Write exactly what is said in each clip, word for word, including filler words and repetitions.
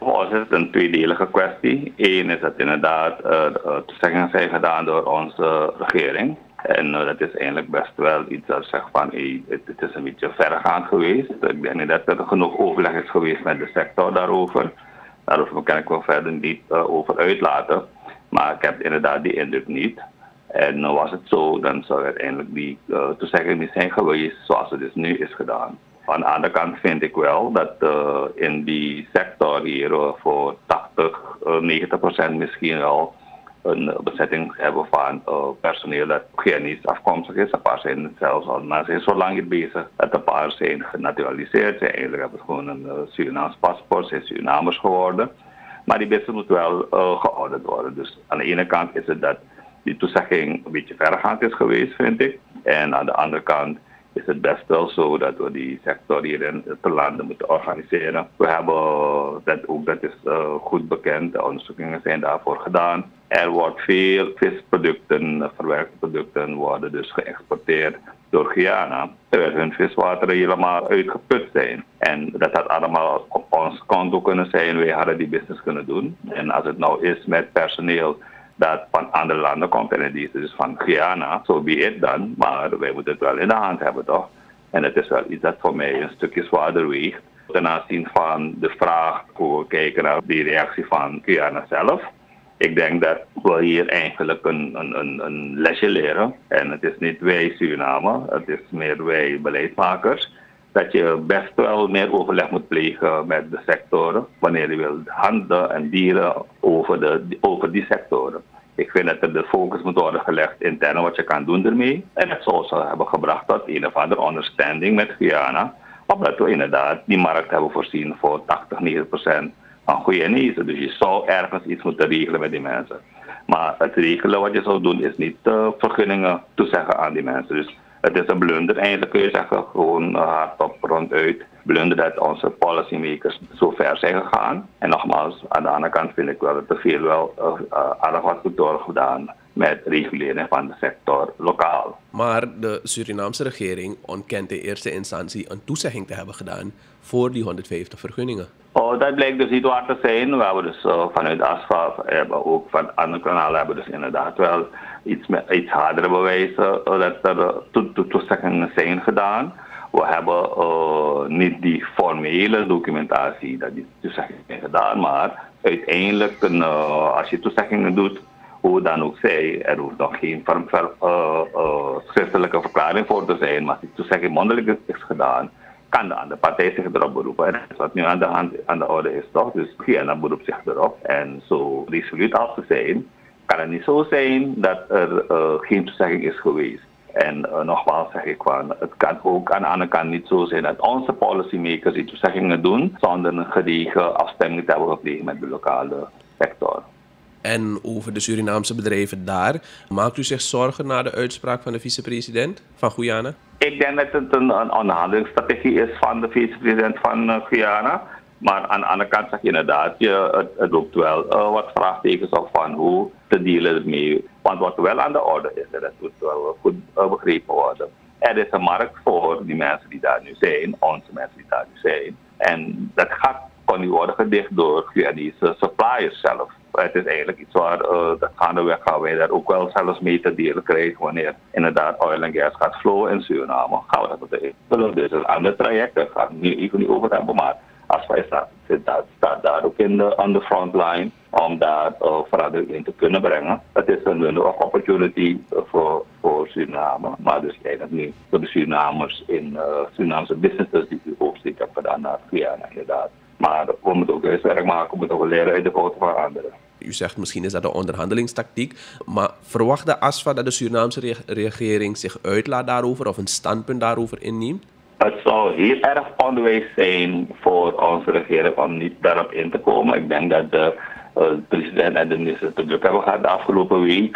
Voor ons is het een tweedelige kwestie. Eén is dat inderdaad uh, toezeggingen zijn gedaan door onze regering. En uh, dat is eigenlijk best wel iets dat zegt van hey, het, het is een beetje verregaand geweest. Ik denk niet dat er genoeg overleg is geweest met de sector daarover. Daarover kan ik wel verder niet uh, over uitlaten. Maar ik heb inderdaad die indruk niet. En uh, was het zo, dan zou uiteindelijk die uh, toezegging niet zijn geweest zoals het dus nu is gedaan. Aan de andere kant vind ik wel dat uh, in die sector hier uh, voor tachtig, negentig procent misschien wel een bezetting hebben van uh, personeel dat Guyanese afkomstig is. Een paar zijn zelfs al, maar ze zijn zo lang niet bezig dat een paar zijn genaturaliseerd. Ze eigenlijk hebben gewoon een uh, Surinaams paspoort, zijn Surinamers geworden. Maar die business moet wel uh, geordend worden. Dus aan de ene kant is het dat die toezegging een beetje verregaand is geweest, vind ik. En aan de andere kant is het best wel zo dat we die sector hier in het land moeten organiseren. We hebben dat ook, dat is uh, goed bekend, de onderzoekingen zijn daarvoor gedaan. Er wordt veel visproducten, verwerkte producten worden dus geëxporteerd door Guyana, terwijl hun viswateren helemaal uitgeput zijn. En dat had allemaal op ons konto kunnen zijn, wij hadden die business kunnen doen. En als het nou is met personeel dat van andere landen komt en die is dus van Guyana, zo be it dan, maar wij moeten het wel in de hand hebben toch? En het is wel iets dat voor mij een stukje zwaarder weegt. Ten aanzien van de vraag hoe we kijken naar die reactie van Guyana zelf. Ik denk dat we hier eigenlijk een, een, een, een lesje leren. En het is niet wij Suriname, het is meer wij beleidsmakers. Dat je best wel meer overleg moet plegen met de sectoren. Wanneer je wilt handelen en dienen over, de, over die sectoren. Ik vind dat er de focus moet worden gelegd intern wat je kan doen ermee. En het zou zo hebben gebracht tot een of andere understanding met Guyana. Omdat we inderdaad die markt hebben voorzien voor tachtig, negentig procent van Guyanese. Dus je zou ergens iets moeten regelen met die mensen. Maar het regelen wat je zou doen is niet uh, vergunningen toezeggen aan die mensen. Dus het is een blunder eigenlijk kun je zeggen, gewoon uh, hardop ronduit. Blunder dat onze policymakers zo ver zijn gegaan. En nogmaals, aan de andere kant vind ik wel dat er veel wel uh, uh, aardig wat moet worden gedaan met regulering van de sector lokaal. Maar de Surinaamse regering ontkent in eerste instantie een toezegging te hebben gedaan voor die honderdvijftig vergunningen. Oh, dat blijkt dus niet waar te zijn. We hebben dus uh, vanuit ASFA, hebben ook van andere kanalen hebben dus inderdaad wel iets, met, iets hardere bewijzen uh, dat er uh, to- to- toezeggingen zijn gedaan. We hebben uh, niet die formele documentatie dat die toezeggingen zijn gedaan, maar uiteindelijk een, uh, als je toezeggingen doet, hoe dan ook zij, er hoeft nog geen ver, ver, uh, uh, schriftelijke verklaring voor te zijn, maar als die toezegging mondeling is gedaan, kan de andere partij zich erop beroepen. En dat is wat nu aan de, hand, aan de orde is, toch? Dus Guyana beroept zich erop. En zo resoluut als te zijn, kan het niet zo zijn dat er uh, geen toezegging is geweest. En uh, nogmaals zeg ik van, het kan ook aan de andere kant niet zo zijn dat onze policymakers die toezeggingen doen, zonder een gedegen afstemming te hebben gepleegd met de lokale sector. En over de Surinaamse bedrijven daar, maakt u zich zorgen na de uitspraak van de vicepresident van Guyana? Ik denk dat het een, een onderhandelingsstrategie is van de vicepresident van uh, Guyana. Maar aan de andere kant zeg je inderdaad, je, het, het roept wel uh, wat vraagtekens op van hoe te dealen ermee. Want wat wel aan de orde is, en dat moet wel goed uh, begrepen worden. Er is een markt voor die mensen die daar nu zijn, onze mensen die daar nu zijn. En dat gaat kon niet worden gedicht door Guyanese suppliers zelf. Het is eigenlijk iets waar uh, dat gaandeweg gaan wij daar ook wel zelfs mee te delen krijgen wanneer inderdaad oil en gas gaat flowen in Suriname. Gaan we dat moeten invullen. Dus een ander traject, daar gaan we nu even niet over hebben, maar als wij staat, staat, staat daar ook in de, on the front line om daar uh, verandering in te kunnen brengen. Het is een window of opportunity voor, voor Suriname, maar dus eigenlijk nu voor de Surinamers in uh, Surinaamse businesses die u oversteek hebben gedaan naar Guyana inderdaad. Maar we moeten ook huiswerk maken, we moeten ook leren uit de fouten van anderen. U zegt misschien is dat een onderhandelingstactiek, maar verwacht de ASFA dat de Surinaamse re- regering zich uitlaat daarover of een standpunt daarover inneemt? Het zou heel erg onwijs zijn voor onze regering om niet daarop in te komen. Ik denk dat de uh, president en de minister te druk hebben gehad de afgelopen week.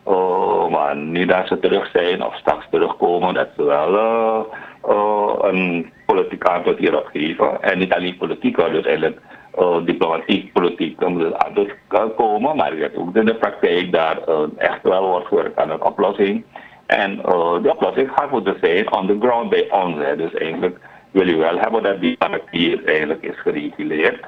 Uh, maar nu dat ze terug zijn of straks terugkomen, dat ze wel uh, uh, een politiek antwoord hierop geven. En niet alleen politiek, maar dus eigenlijk uh, diplomatiek, politiek, dan moet het antwoord komen. Maar dat ook in de praktijk daar uh, echt wel wordt gewerkt aan een oplossing. En uh, de oplossing gaat moeten zijn on the ground bij ons. Hè. Dus eigenlijk wil je wel hebben dat die markt hier eigenlijk is gereguleerd.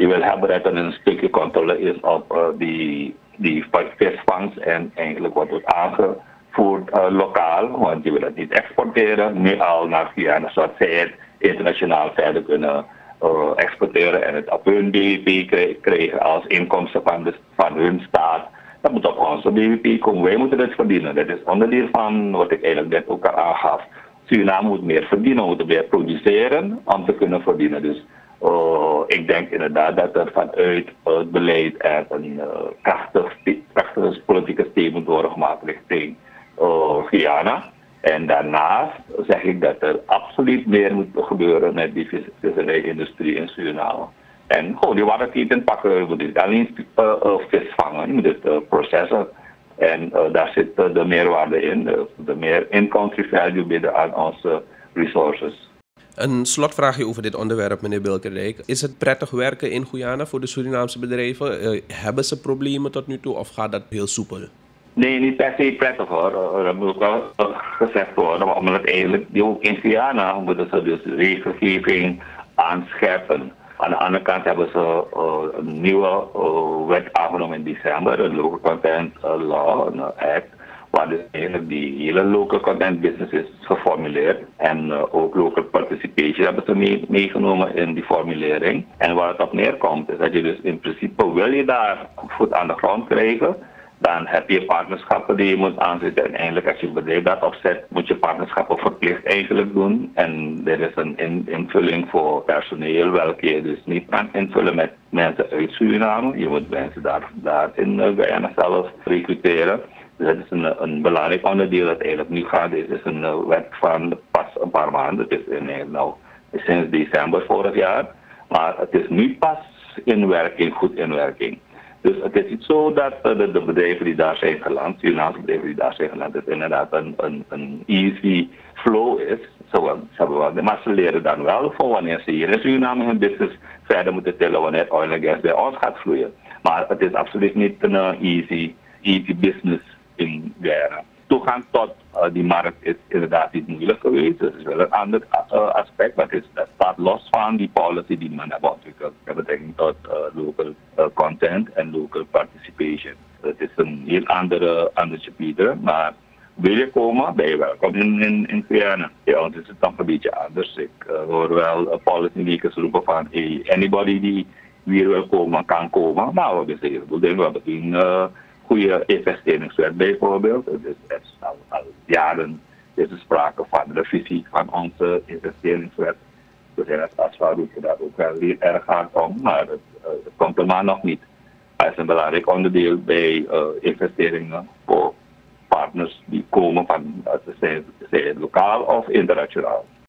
je wil hebben dat er een stukje controle is op uh, die, die visvangst en eigenlijk wat wordt aangevoerd uh, lokaal, want je wil het niet exporteren, nu al naar Guyana, zodat zij het internationaal verder kunnen uh, exporteren en het op hun B V P krijgen als inkomsten van, de, van hun staat. Dat moet op onze B V P komen. Wij moeten het verdienen. Dat is onderdeel van wat ik eigenlijk net ook al aangaf. Suriname moet meer verdienen, we moeten meer produceren om te kunnen verdienen. Dus uh, ik denk inderdaad dat er vanuit uh, het beleid er een uh, krachtig, krachtige politieke steun moet worden gemaakt richting uh, Guyana. En daarnaast zeg ik dat er absoluut meer moet gebeuren met die vis, visserij-industrie in Suriname. En gewoon die waterketen pakken, je moet niet alleen uh, uh, vis vangen, je moet het uh, processen. En uh, daar zit uh, de meerwaarde in, de, de meer in-country value bieden aan onze resources. Een slotvraagje over dit onderwerp, meneer Bilkerdijk. Is het prettig werken in Guyana voor de Surinaamse bedrijven? Uh, hebben ze problemen tot nu toe of gaat dat heel soepel? Nee, niet per se prettig hoor. Uh, dat moet ook wel uh, gezegd worden. Maar omdat eigenlijk, die ook in Guyana moeten ze dus regelgeving aanscherpen. Aan de andere kant hebben ze uh, een nieuwe uh, wet aangenomen in december, de Local Content uh, Law, een act, waar dus eigenlijk die hele local content business is geformuleerd. En uh, ook local participation hebben ze mee, meegenomen in die formulering. En waar het op neerkomt is dat je dus in principe, wil je daar voet aan de grond krijgen, dan heb je partnerschappen die je moet aanzetten. En eigenlijk als je bedrijf dat opzet, moet je partnerschappen verplicht eigenlijk doen. En er is een in, invulling voor personeel, welke je dus niet kan invullen met mensen uit Suriname. Je moet mensen daar, daar in Guyana zelf recruteren. Dus dat is een, een belangrijk onderdeel dat eigenlijk nu gaat. Dit is een wet van pas een paar maanden. Het is in, nou, sinds december vorig jaar. Maar het is nu pas in werking, goed in werking. Dus het is niet zo dat de, de bedrijven die daar zijn geland, Surinaamse bedrijven die daar zijn geland, het inderdaad een, een, een easy flow is. Zo, ze hebben wel, maar ze leren dan wel voor wanneer ze hier in Suriname hun business verder moeten tillen, wanneer oil en gas bij ons gaat vloeien. Maar het is absoluut niet een uh, easy, easy business in Guyana. Toegang tot uh, die markt is inderdaad niet moeilijk geweest. Dat is wel een ander uh, aspect, maar het is, dat staat los van die policy die men heeft ontwikkeld met betrekking tot uh, local uh, content en local participation. Het is een heel andere, ander chapter, maar wil je komen, ben je welkom in, in, in Guyana. Ja, want het is dan een beetje anders. Ik uh, hoor wel uh, policymakers roepen van hey, anybody die hier wil komen, kan komen. Nou, we hebben een heleboel dingen. We hebben een uh, goede investeringswet bijvoorbeeld. Dus er is al, al jaren is er sprake van de revisie van onze investeringswet. We zijn als ASFA-voorzitter daar ook wel heel erg hard om, maar het, uh, het komt er maar nog niet. Het is een belangrijk onderdeel bij uh, investeringen voor partners die komen van, uh, zij, zij lokaal of internationaal.